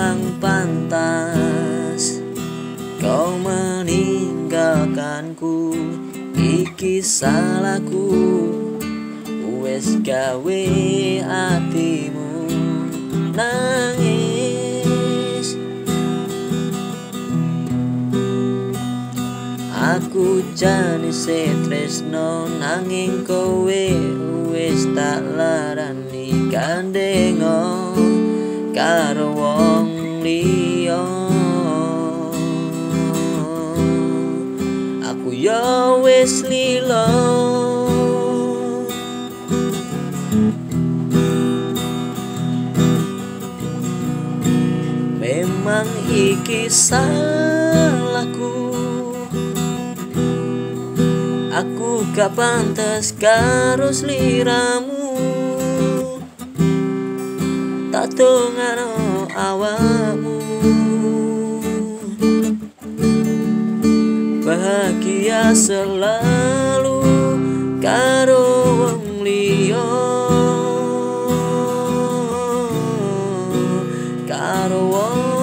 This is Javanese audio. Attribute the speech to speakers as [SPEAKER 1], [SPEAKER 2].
[SPEAKER 1] memang pantas kau meninggalkanku. Iki salahku, wes gawe atimu nangis. Aku jane tresno nanging kowe wis tak larani gandengo karo wong liya. Aku ya wis lila, memang iki salahku. Aku gak pantas karo sliramu, tak dongano awakmu bahagia selalu karo wong liya, karo wong